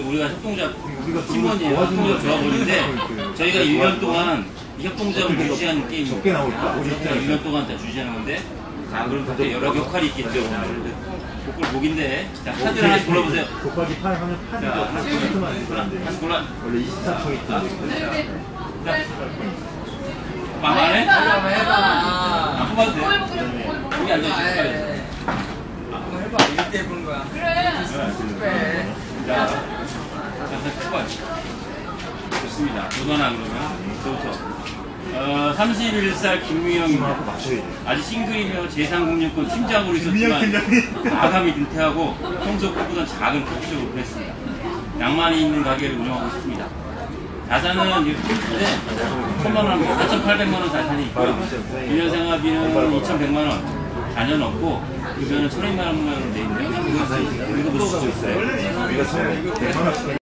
우리가 협동조합 팀원이에요. 협동조합 조합원인데 저희가 1년 동안 협동조합을 유지하는 게임이 적게 나올까? 1년 동안 다 유지하는 건데 자 그럼 그때 여러 역할이 있겠죠. 복골 목인데 자 카드를 하나씩 골라보세요. 곱하기 8 하면 8이죠. 하나씩 골라. 원래 24초 있던데. 자 막안해? 안 뽑아도 돼. 여기 앉아있어. 한번 해봐. 이럴 때 해보는 거야. 그래. 자, 뽑아. 좋습니다. 누가나 그러면 저부터. 31살 김미영입니다. 아직 싱글이며 재상공인권 팀장으로 있었지만 아감이 은퇴하고 평소 꿈꾸던 작은 커피숍을 오픈했습니다. 낭만이 있는 가게를 운영하고 있습니다. 자산은 이렇게 큰데 1,000만원, 4,800만원 자산이 있고요. 1년 생활비는 2,100만원. 자녀는 없고 급여는 1,200만원으로 돼 있네요. 이거 뭐 쓰고 있어요? 우리가 처음에 100만원씩